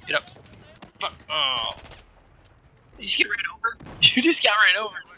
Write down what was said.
Get up. Fuck. Oh. You just get ran over? You just got ran over.